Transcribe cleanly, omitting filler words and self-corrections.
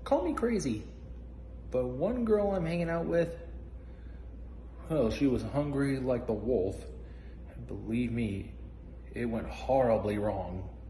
Call me crazy, but one girl I'm hanging out with, well, she was hungry like the wolf. And believe me, it went horribly wrong.